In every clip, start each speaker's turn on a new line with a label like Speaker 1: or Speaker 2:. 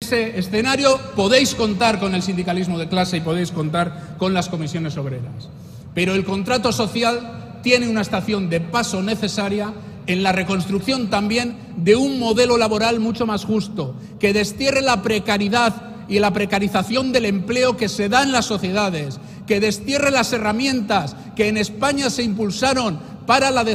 Speaker 1: ese escenario podéis contar con el sindicalismo de clase y podéis contar con las comisiones obreras. Pero el contrato social tiene una estación de paso necesaria en la reconstrucción también de un modelo laboral mucho más justo, que destierre la precariedad y la precarización del empleo que se da en las sociedades, que destierre las herramientas que en España se impulsaron para la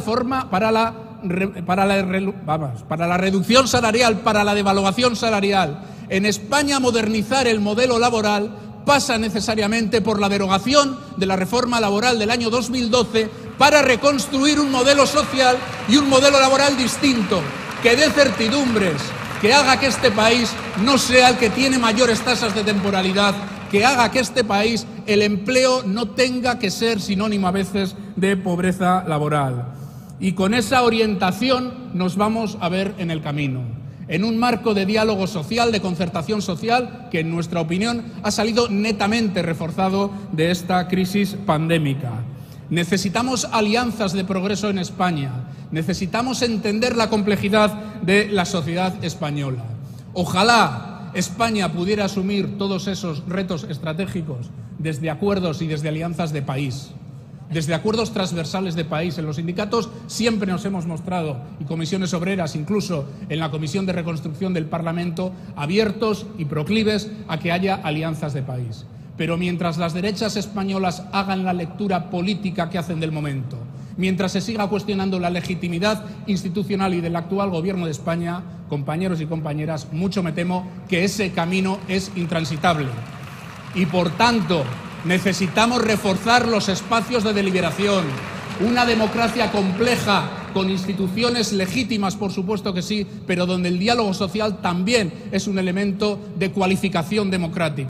Speaker 1: reducción salarial, para la devaluación salarial. En España, modernizar el modelo laboral pasa necesariamente por la derogación de la reforma laboral del año 2012 para reconstruir un modelo social y un modelo laboral distinto, que dé certidumbres, que haga que este país no sea el que tiene mayores tasas de temporalidad, que haga que este país, el empleo, no tenga que ser sinónimo a veces de pobreza laboral. Y con esa orientación nos vamos a ver en el camino, en un marco de diálogo social, de concertación social, que en nuestra opinión ha salido netamente reforzado de esta crisis pandémica. Necesitamos alianzas de progreso en España, necesitamos entender la complejidad de la sociedad española. Ojalá España pudiera asumir todos esos retos estratégicos desde acuerdos y desde alianzas de país, desde acuerdos transversales de país. En los sindicatos siempre nos hemos mostrado, y comisiones obreras, incluso en la Comisión de Reconstrucción del Parlamento, abiertos y proclives a que haya alianzas de país. Pero mientras las derechas españolas hagan la lectura política que hacen del momento, mientras se siga cuestionando la legitimidad institucional y del actual Gobierno de España, compañeros y compañeras, mucho me temo que ese camino es intransitable. Y por tanto, necesitamos reforzar los espacios de deliberación, una democracia compleja, con instituciones legítimas, por supuesto que sí, pero donde el diálogo social también es un elemento de cualificación democrática.